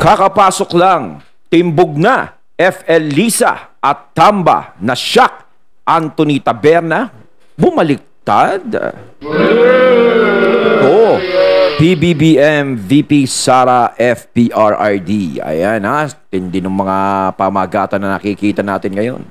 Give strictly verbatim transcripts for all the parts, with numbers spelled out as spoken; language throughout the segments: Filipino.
Kakapasok lang, timbog na, F L Lisa at Tamba na shock. Anthony Taberna, bumaliktad. Oh, P B B M V P Sara F P R R D. Ayan ha, hindi ng mga pamagatan na nakikita natin ngayon.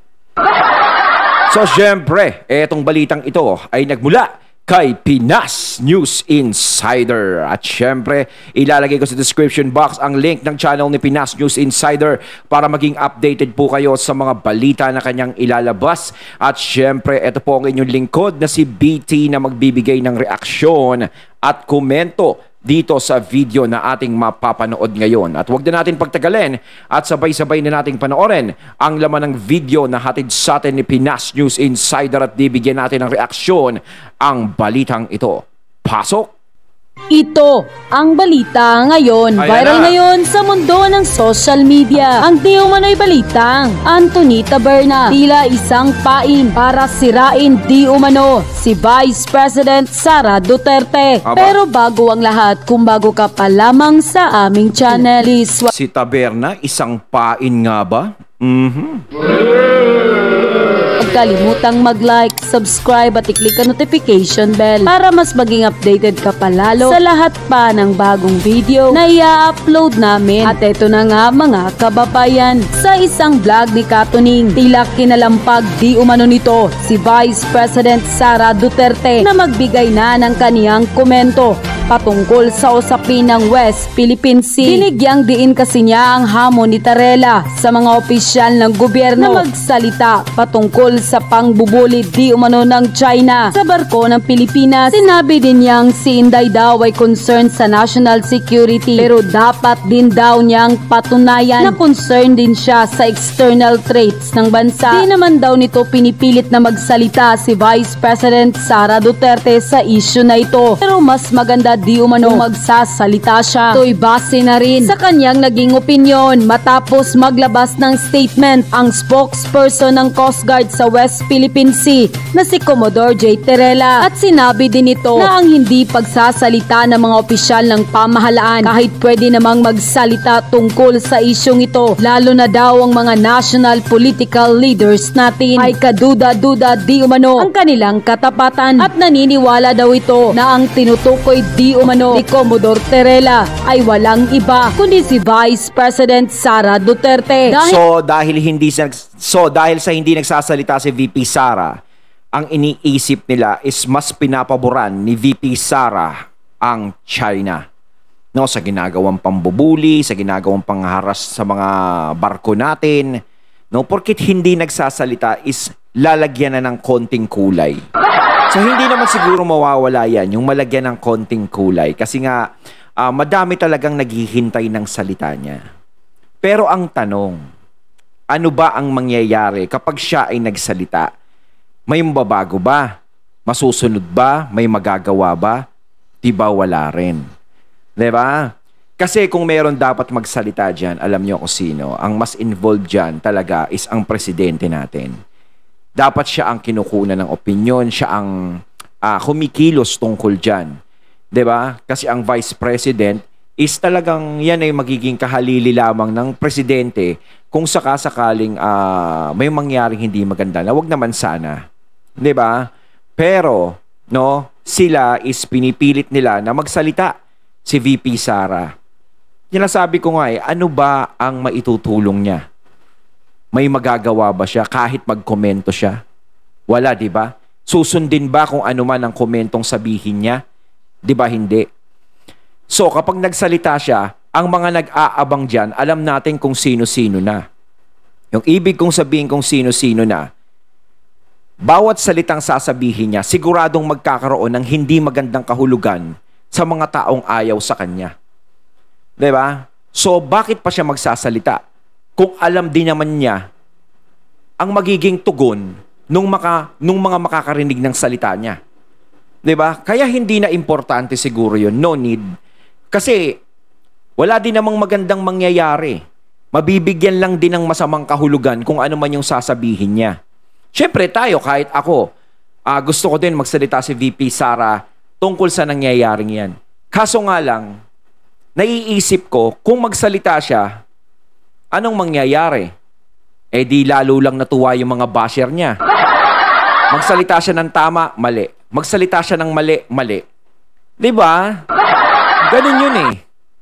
So, syempre, etong balitang ito ay nagmula kay Pinas News Insider. At syempre, ilalagay ko sa description box ang link ng channel ni Pinas News Insider para maging updated po kayo sa mga balita na kanyang ilalabas. At syempre, ito po ang inyong lingkod na si B T na magbibigay ng reaksyon at komento dito sa video na ating mapapanood ngayon. At huwag na natin pagtagalin at sabay-sabay na nating panoorin ang laman ng video na hatid sa atin ni Pinas News Insider at bibigyan natin ng reaksyon ang balitang ito. Pasok! Ito ang balita ngayon. Ayan Viral na. ngayon sa mundo ng social media. Ang di umano'y balitang Anthony Taberna tila isang pain para sirain di umano si Vice President Sara Duterte. Aba. Pero bago ang lahat, kung bago ka pa lamang sa aming channel, please Si Taberna, isang pain nga ba? Mhm. huwag kalimutang mag-like, subscribe at i-click ang notification bell para mas maging updated ka palalo sa lahat pa ng bagong video na i-upload namin. At eto na nga mga kababayan, sa isang vlog ni Katuning, tila kinalampag di umano nito si Vice President Sara Duterte na magbigay na ng kaniyang komento patungkol sa usapin ng West Philippine Sea. Binigyang diin kasi niya ang hamon ni Tarela sa mga opisyal ng gobyerno na magsalita patungkol sa pangbubuli di umano ng China sa barko ng Pilipinas. Sinabi din niyang si Inday daw ay concerned sa national security, pero dapat din daw niyang patunayan na concerned din siya sa external threats ng bansa. Di naman daw nito pinipilit na magsalita si Vice President Sara Duterte sa issue na ito, pero mas maganda di umano kung magsasalita siya. Ito'y base na rin sa kanyang naging opinyon matapos maglabas ng statement ang spokesperson ng Coast Guard sa West Philippine Sea na si Commodore J. Terela, at sinabi din ito na ang hindi pagsasalita ng mga opisyal ng pamahalaan kahit pwede namang magsalita tungkol sa isyong ito, lalo na daw ang mga national political leaders natin, ay kaduda-duda di umano ang kanilang katapatan, at naniniwala daw ito na ang tinutukoy di umano ni Commodore Terela ay walang iba kundi si Vice President Sara Duterte. Dahil So dahil hindi sa so dahil sa hindi nagsasalita si V P Sara, ang iniisip nila is mas pinapaboran ni V P Sara ang China. No, sa ginagawang pambubuli, sa ginagawang pangharas sa mga barko natin. No, porkit hindi nagsasalita is lalagyan na ng konting kulay. So hindi naman siguro mawawala yan, yung malagyan ng konting kulay. Kasi nga, uh, madami talagang naghihintay ng salita niya. Pero ang tanong, ano ba ang mangyayari kapag siya ay nagsalita? May mababago ba? Masusunod ba? May magagawa ba? Diba wala rin? Diba? Kasi kung meron dapat magsalita dyan, alam nyo kung sino. Ang mas involved dyan talaga is ang presidente natin. Dapat siya ang kinukunan ng opinyon, siya ang uh, kumikilos tungkol dyan. Diba? Kasi ang vice president is talagang yan ay magiging kahalili lamang ng presidente kung sakasakaling uh, may mangyaring hindi maganda na wag naman sana. Diba? Pero, no, sila is pinipilit nila na magsalita si V P Sara. Sinasabi ko nga eh, ano ba ang maitutulong niya? May magagawa ba siya kahit magkomento siya? Wala, di ba? Susundin ba kung ano man ang komentong sabihin niya? Di ba hindi? So, kapag nagsalita siya, ang mga nag-aabang dyan, alam natin kung sino-sino na. Yung ibig kong sabihin kung sino-sino na, bawat salitang sasabihin niya, siguradong magkakaroon ng hindi magandang kahulugan sa mga taong ayaw sa kanya. Di ba? So, bakit pa siya magsasalita? Kung alam din naman niya ang magiging tugon nung, maka, nung mga makakarinig ng salita niya. Diba? Kaya hindi na importante siguro yun. No need. Kasi wala din namang magandang mangyayari. Mabibigyan lang din ng masamang kahulugan kung ano man yung sasabihin niya. Siyempre tayo, kahit ako, uh, gusto ko din magsalita si V P Sara tungkol sa nangyayaring yan. Kaso nga lang, naiisip ko, kung magsalita siya, anong mangyayari? Eh di lalo lang natuwa yung mga basher niya. Magsalita siya ng tama, mali. Magsalita siya ng mali, mali. Diba? Ganun yun eh.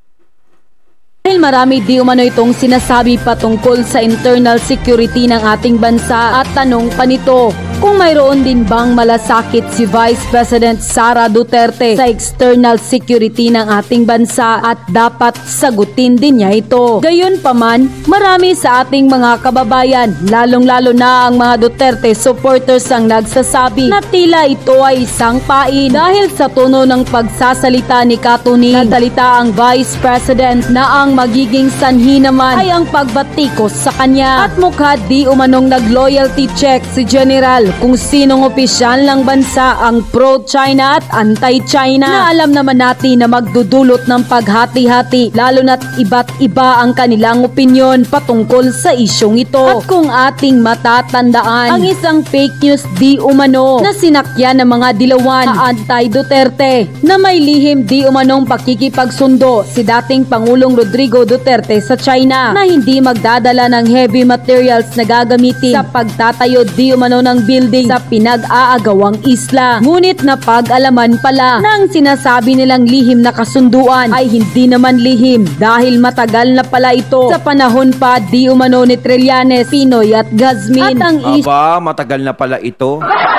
Dahil marami di umano itong sinasabi patungkol sa internal security ng ating bansa at tanong pa nito, kung mayroon din bang malasakit si Vice President Sara Duterte sa external security ng ating bansa at dapat sagutin din niya ito. Gayunpaman, marami sa ating mga kababayan, lalong-lalo na ang mga Duterte supporters ang nagsasabi na tila ito ay isang pain dahil sa tono ng pagsasalita ni Katuning. Nadalita ang Vice President na ang magiging sanhi naman ay ang pagbatikos sa kanya at mukha di umanong nag-loyalty check si General kung sinong opisyal ng bansa ang pro-China at anti-China na alam naman natin na magdudulot ng paghati-hati lalo na't iba't iba ang kanilang opinyon patungkol sa isyong ito. At kung ating matatandaan, ang isang fake news di umano na sinakyan ng mga dilawan na anti-Duterte na may lihim di umanong pakikipagsundo si dating Pangulong Rodrigo Duterte sa China na hindi magdadala ng heavy materials na gagamitin sa pagtatayo di umano ng building sa pinag-aagawang isla. Ngunit napag-alaman pala na ang sinasabi nilang lihim na kasunduan ay hindi naman lihim dahil matagal na pala ito sa panahon pa di umano ni Trillanes, Pinoy at Gazmin. At ang Aba, matagal na pala ito.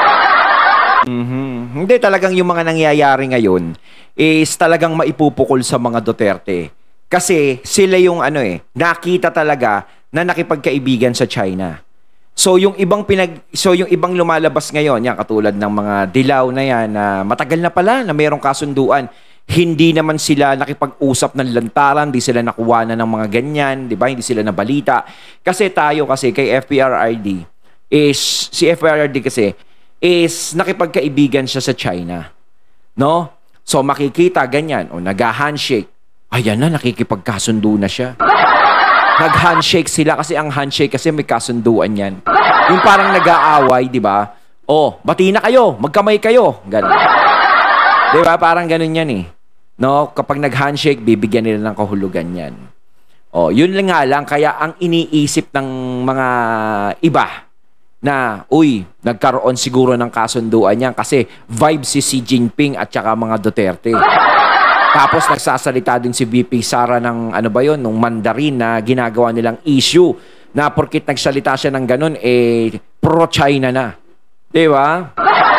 Mm-hmm. Hindi, talagang yung mga nangyayari ngayon is talagang maipupukol sa mga Duterte. Kasi sila yung ano eh, nakita talaga na nakipagkaibigan sa China. So yung ibang pinag so yung ibang lumalabas ngayon, yan katulad ng mga dilaw na yan na matagal na pala na mayroong kasunduan. Hindi naman sila nakipag-usap ng lantaran, hindi sila nakuha na ng mga ganyan, di ba? Hindi sila nabalita. Kasi tayo kasi kay F P R R D is si F P R R D kasi is nakipagkaibigan siya sa China. No? So makikita ganyan o nag-handshake. Ayan na, nakikipagkasundo na siya. Nag-handshake sila kasi ang handshake kasi may kasunduan yan. Yung parang nag-aaway, di ba? Oh, bati na kayo, magkamay kayo. Ganun. Di ba? Parang ganun yan eh. No? Kapag nag-handshake, bibigyan nila ng kahulugan yan. Oh, yun lang nga lang. Kaya ang iniisip ng mga iba na, uy, nagkaroon siguro ng kasunduan yan kasi vibe si Xi Jinping at saka mga Duterte. Tapos nagsasalita din si V P Sara ng ano ba yon, nung Mandarin na ginagawa nilang issue na porkit nagsalita siya ng ganun, eh, pro-China na. Di ba?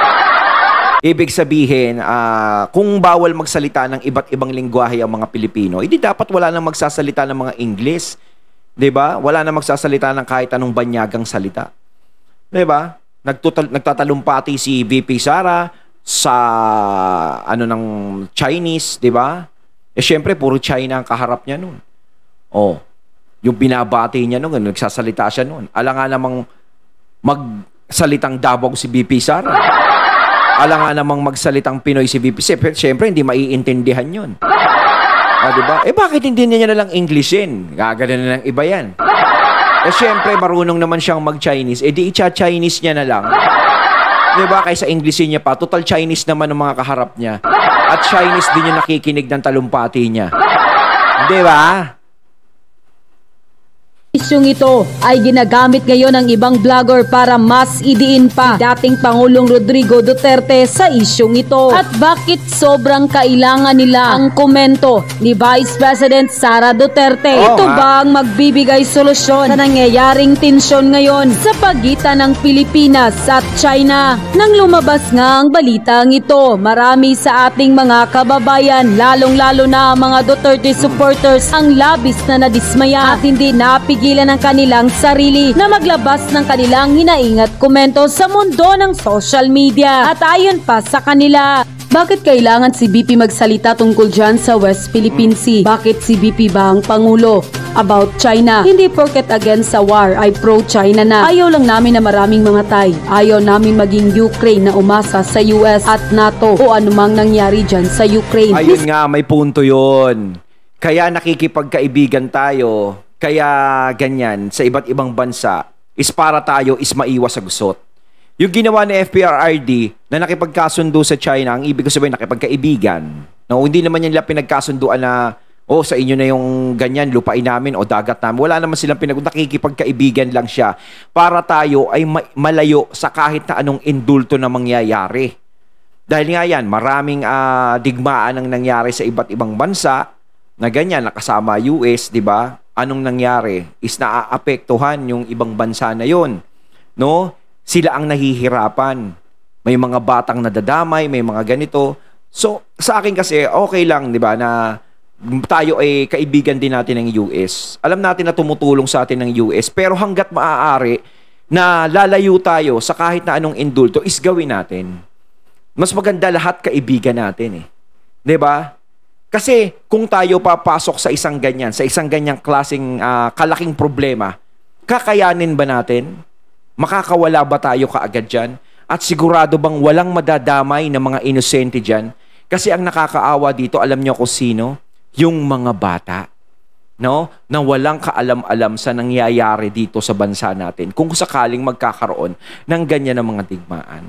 Ibig sabihin, uh, kung bawal magsalita ng iba't ibang lingwahe ang mga Pilipino, hindi dapat wala nang magsasalita ng mga English. Di ba? Wala nang magsasalita ng kahit anong banyagang salita. Di ba? Nagtutal, nagtatalumpati si V P Sara sa ano ng Chinese, 'di ba? Eh syempre puro China ang kaharap niya noon. Oh, yung binabati niya noon, nagsasalita siya noon. Ala nga namang magsalitang Davao si V P Sara. Ala nga namang magsalitang Pinoy si V P. Syempre hindi maiintindihan 'yon. Ah, 'di ba? Eh bakit hindi niya na lang Englishin? Gagana na lang iba 'yan. Eh syempre marunong naman siyang mag-Chinese, eh di i-Chinese niya na lang. Diba? Kaysa Englishin niya pa. Total Chinese naman ang mga kaharap niya. At Chinese din yung nakikinig ng talumpati niya. Diba? Isyong ito ay ginagamit ngayon ng ibang vlogger para mas idiin pa si dating Pangulong Rodrigo Duterte sa isyong ito. At bakit sobrang kailangan nila ang komento ni Vice President Sara Duterte? Oh, ito ha? ba ang magbibigay solusyon sa nangyayaring tensyon ngayon sa pagitan ng Pilipinas at China? Nang lumabas nga ang balitang ito, marami sa ating mga kababayan, lalong-lalo na ang mga Duterte supporters, ang labis na nadismaya at hindi napig ng kanilang sarili na maglabas ng kanilang hinaingat komento sa mundo ng social media. At ayon pa sa kanila, bakit kailangan si B P magsalita tungkol dyan sa West Philippine Sea? Bakit si B P ba ang Pangulo? About China, hindi porket against sa war ay pro-China na. Ayaw lang namin na maraming mga Thai. Ayaw namin maging Ukraine na umasa sa U S at NATO o anumang nangyari dyan sa Ukraine. Ayun nga, may punto yun. Kaya nakikipagkaibigan tayo. Kaya ganyan, sa iba't ibang bansa, is para tayo is maiwas sa gusot. Yung ginawa ni F P R R D na nakipagkasundo sa China, ang ibig sabihin nakipagkaibigan. No, hindi naman yan nila pinagkasunduan na O sa inyo na yung ganyan, lupain namin o dagat namin. Wala naman silang pinag nakikipagkaibigan lang siya para tayo ay ma malayo sa kahit na anong indulto na mangyayari. Dahil nga yan, maraming uh, digmaan ang nangyari sa iba't ibang bansa na ganyan, nakasama U S, di ba? Anong nangyari is naaapektuhan yung ibang bansa na yon, no? Sila ang nahihirapan. May mga batang nadadamay, may mga ganito. So, sa akin kasi, okay lang, di ba, na tayo ay kaibigan din natin ng U S. Alam natin na tumutulong sa atin ng U S. Pero hanggat maaari na lalayo tayo sa kahit na anong indulto, is gawin natin. Mas maganda lahat kaibigan natin eh. 'Di ba? Kasi kung tayo papasok sa isang ganyan, sa isang ganyang klaseng uh, kalaking problema, kakayanin ba natin? Makakawala ba tayo kaagad dyan? At sigurado bang walang madadamay na mga inosente dyan? Kasi ang nakakaawa dito, alam niyo kung sino? Yung mga bata, no? Na walang kaalam-alam sa nangyayari dito sa bansa natin kung sakaling magkakaroon ng ganyan na mga digmaan.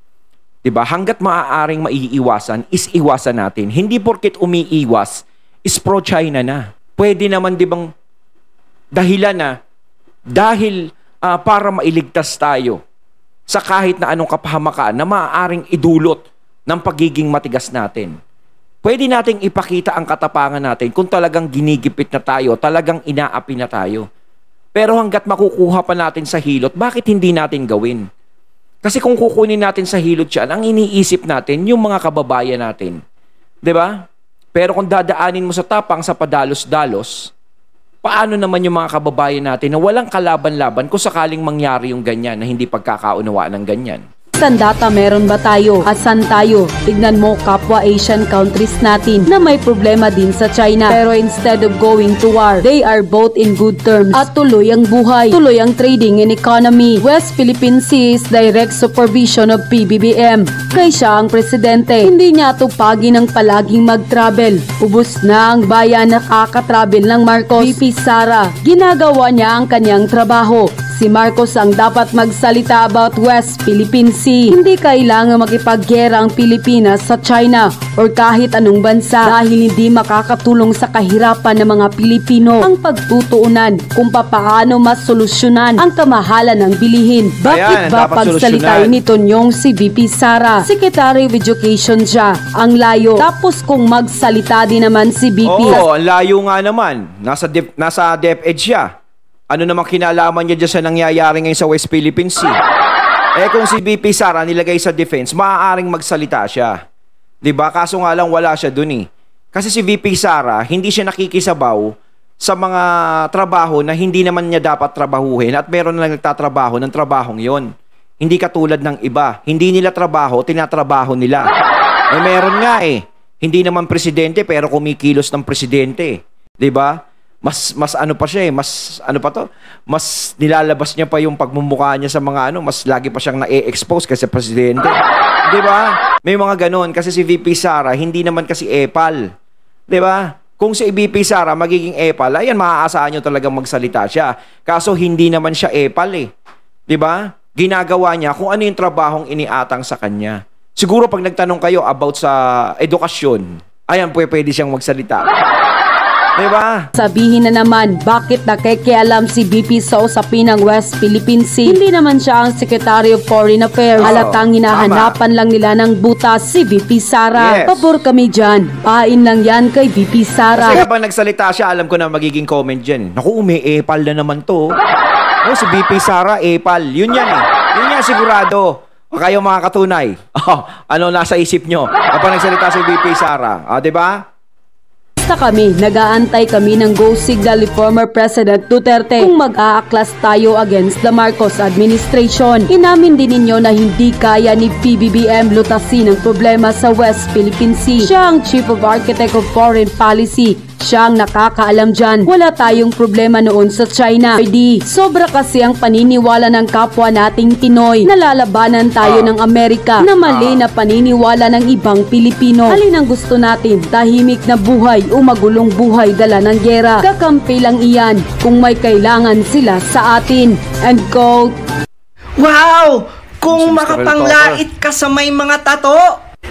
Diba? Hanggat maaaring maiiwasan, is iwasan natin. Hindi porket umiiwas, is pro-China na. Pwede naman, di bang, dahilan na, dahil uh, para mailigtas tayo sa kahit na anong kapahamakan na maaaring idulot ng pagiging matigas natin. Pwede nating ipakita ang katapangan natin kung talagang ginigipit na tayo, talagang inaapi na tayo. Pero hanggat makukuha pa natin sa hilot, bakit hindi natin gawin? Kasi kung kukunin natin sa hilot yan, ang iniisip natin, yung mga kababayan natin. 'Di ba? Pero kung dadaanin mo sa tapang sa padalos-dalos, paano naman yung mga kababayan natin na walang kalaban-laban kung sakaling mangyari yung ganyan na hindi pagkakaunawaan ng ganyan? Saan data meron ba tayo? At saan tayo? Tignan mo kapwa Asian countries natin na may problema din sa China. Pero instead of going to war, they are both in good terms. At tuloy ang buhay. Tuloy ang trading and economy. West Philippine Sea is direct supervision of P B B M. Kaya siya ang presidente. Hindi niya tupagi ng palaging mag-travel. Ubus na ang bayan nakaka-travel ng Marcos. V P Sara, ginagawa niya ang kanyang trabaho. Si Marcos ang dapat magsalita about West Philippine Sea. Hindi kailangan makipaggera ang Pilipinas sa China or kahit anong bansa dahil hindi makakatulong sa kahirapan ng mga Pilipino ang pagtutuunan kung papaano masolusyonan ang kamahalan ng bilihin. Bakit Ayan, ba pagsalitain nito niyong si V P Sara? Secretary of Education siya. Ang layo. Tapos kung magsalita din naman si V P. Oo, ang layo nga naman. Nasa, dep nasa DepEd siya. Ano namang kinalaman niya dyan sa nangyayari ngayon sa West Philippine Sea? Eh kung si V P Sara nilagay sa defense, maaaring magsalita siya. Diba? Kaso nga lang wala siya dun eh. Kasi si V P Sara, hindi siya nakikisabaw sa mga trabaho na hindi naman niya dapat trabahuhin at meron na nagtatrabaho ng trabahong yon. Hindi katulad ng iba. Hindi nila trabaho, tinatrabaho nila. Eh meron nga eh. Hindi naman presidente pero kumikilos ng presidente. Diba? Mas mas ano pa siya eh, mas ano pa to? Mas nilalabas niya pa yung pagmumukha niya sa mga ano, mas lagi pa siyang na-expose kasi presidente. 'Di ba? May mga ganoon kasi si V P Sara hindi naman kasi epal. 'Di ba? Kung si V P Sara magiging epal, ayan maaasahan niyo talagang magsalita siya. Kaso hindi naman siya epal eh. 'Di ba? Ginagawa niya kung ano yung trabahong iniatang sa kanya. Siguro pag nagtanong kayo about sa edukasyon, ayan pwede siyang magsalita. Diba? Sabihin na naman, bakit nakikialam si V P sa usapin ng West Philippine Sea? Hindi naman siya ang Secretary of Foreign Affairs. Oh, halatang hinahanapan lang nila ng butas si V P Sara. Yes. Pabor kami dyan. Pain lang yan kay V P Sara. Kasi habang nagsalita siya, alam ko na magiging comment dyan. Naku, may epal na naman to. Oh, si V P Sara, epal. Yun yan eh. Yun yan sigurado. O kayo mga katunay. Oh, ano nasa isip nyo? Kapag nagsalita si V P Sara. Ah, diba? Kami, nag-aantay kami ng go signal ni former President Duterte kung mag-aaklas tayo against the Marcos administration. Inamin din ninyo na hindi kaya ni P B B M lutasin ang problema sa West Philippine Sea. Siya ang Chief of Architect of Foreign Policy. Siya ang nakakaalam dyan. Wala tayong problema noon sa China. Di, sobra kasi ang paniniwala ng kapwa nating Pinoy. Nalalabanan tayo ng Amerika na mali na paniniwala ng ibang Pilipino. Alin ang gusto natin? Tahimik na buhay o magulong buhay dala ng gera? Kakampi lang iyan kung may kailangan sila sa atin. And quote, wow! Kung makapanglait ka sa may mga tato,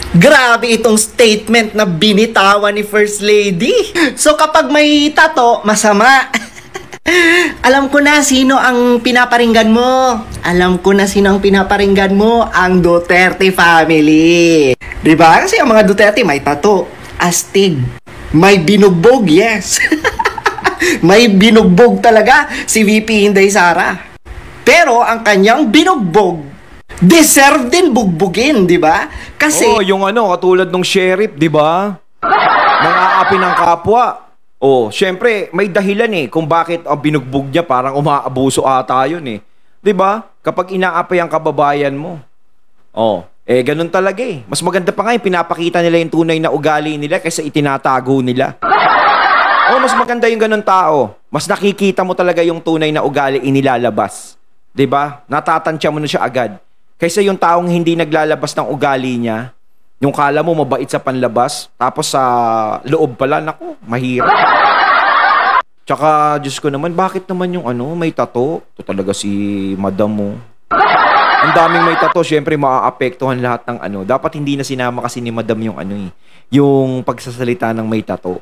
Grabe itong statement na binitawan ni First Lady. So kapag may tato, masama. Alam ko na sino ang pinaparinggan mo. Alam ko na sino ang pinaparinggan mo. Ang Duterte family. Diba? Kasi ang mga Duterte may tato. Astig. May binugbog, yes. May binugbog talaga si V P Inday Sara. Pero ang kanyang binugbog, deserve din bugbugin, di ba? Kasi oh, yung ano, katulad ng sheriff, di ba? Nang-aapi ng kapwa. Oh, syempre, may dahilan eh kung bakit ang binugbog niya parang umaabuso ata yun eh. Di ba? Kapag inaapi ang kababayan mo. Oh, eh ganun talaga eh. Mas maganda pa nga yung pinapakita nila yung tunay na ugali nila kaysa itinatago nila. Oh, mas maganda yung ganun tao. Mas nakikita mo talaga yung tunay na ugali inilalabas. Di ba? Natatansya mo na siya agad. Kaysa yung taong hindi naglalabas ng ugali niya, yung kala mo mabait sa panlabas, tapos sa loob pala, naku, mahirap. Tsaka, Diyos ko naman, bakit naman yung ano, may tato? Ito talaga si madam mo. Ang daming may tato, syempre maaapektuhan lahat ng ano. Dapat hindi na sinama kasi ni madam yung ano eh, yung pagsasalita ng may tato.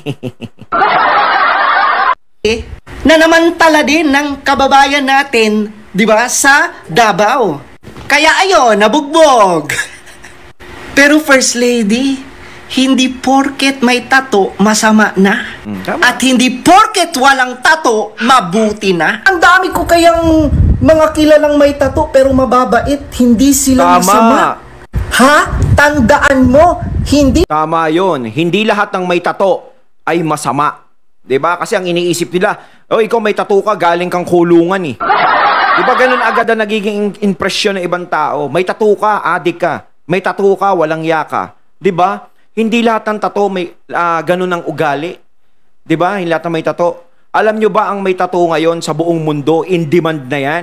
na namantala din ng kababayan natin, di ba, sa Davao. Kaya ayon, nabugbog. Pero First Lady, hindi porket may tato, masama na. Mm, At hindi porket walang tato, mabuti na. Ang dami ko kayang mga kilalang may tato pero mababait, hindi sila Tama. masama. Ha? Tandaan mo, hindi Tama yun. Hindi lahat ng may tato ay masama. Diba? Kasi ang iniisip nila, oh, ikaw may tato ka, galing kang kulungan eh. Diba ganun agad ang nagiging impresyon ng ibang tao? May tattoo ka, adik ka. May tattoo ka, walang yaka. Diba? Hindi lahat ng tattoo may uh, ganun ang ugali. Diba? Hindi lahat ng may tattoo. Alam nyo ba ang may tattoo ngayon sa buong mundo, in demand na yan?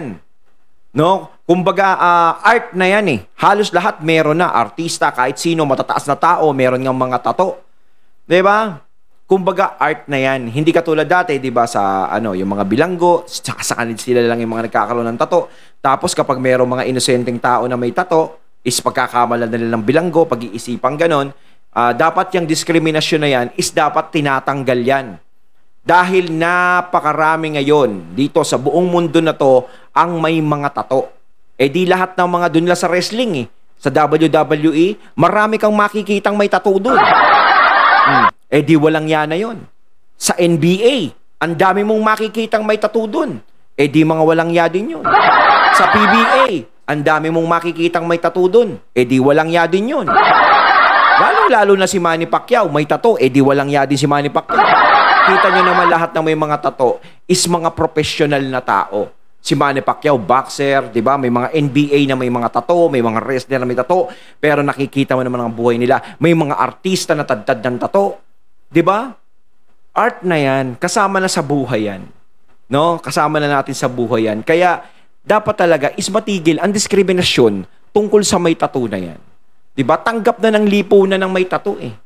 No? Kumbaga, uh, art na yan eh. Halos lahat meron na. Artista, kahit sino, matataas na tao, meron ng mga tattoo. Diba? Kumbaga, art na yan. Hindi katulad dati, di ba, sa ano, yung mga bilanggo, saka sa kanila sila lang yung mga nagkakaroon ng tato. Tapos kapag mayroong mga inosenteng tao na may tato, is pagkakamalan nila ng bilanggo, pag-iisipang ganon, uh, dapat yung diskriminasyon na yan is dapat tinatanggal yan. Dahil napakarami ngayon dito sa buong mundo na to ang may mga tato. Eh di lahat ng mga dun lang sa wrestling eh. Sa W W E, marami kang makikitang may tato dun. Hmm. Eh di walang yana yon. Sa N B A, ang dami mong makikitang may tattoo dun. Eh di mga walang ya din yun. Sa P B A, ang dami mong makikitang may tattoo dun. Eh di walang ya din yun. Lalo-lalo na si Manny Pacquiao, may tattoo. Eh di walang ya din si Manny Pacquiao. Kita nyo naman lahat ng may mga tattoo is mga professional na tao. Si Manny Pacquiao, boxer, di ba? May mga N B A na may mga tattoo, may mga wrestler na may tattoo, pero nakikita mo naman ang buhay nila. May mga artista na tadtad ng tattoo. Di ba? Art na yan, kasama na sa buhay yan. No? Kasama na natin sa buhay yan. Kaya, dapat talaga is matigil ang diskriminasyon tungkol sa may tattoo na yan. Di ba? Tanggap na ng lipunan ng may tattoo eh.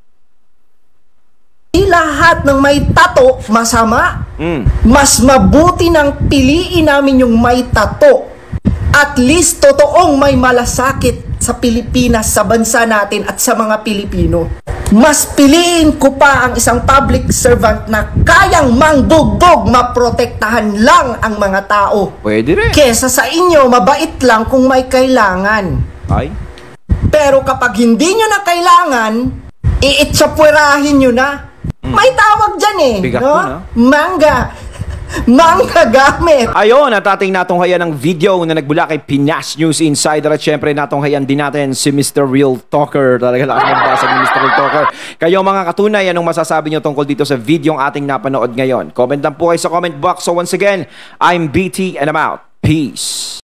lahat ng may tato masama. Mm. Mas mabuti nang piliin namin yung may tato. At least totoong may malasakit sa Pilipinas, sa bansa natin at sa mga Pilipino. Mas piliin ko pa ang isang public servant na kayang mangbugbog, maprotektahan lang ang mga tao. Pwede rin. Kesa sa inyo, mabait lang kung may kailangan. Ay. Pero kapag hindi nyo na kailangan, iitsapwerahin nyo na. Mm. May tawag dyan eh. Bigat no? mo, no? Mangga. Mangga gamit. Ayun, at ating natunghayan ng video na nagbula kay Pinas News Insider. At syempre natunghayan din natin si Mister Real Talker. Talaga lakas magbasag ni Mister Real Talker. Kayo mga katunay, anong masasabi nyo tungkol dito sa video ang ating napanood ngayon? Comment lang po kayo sa comment box. So once again, I'm B T and I'm out. Peace.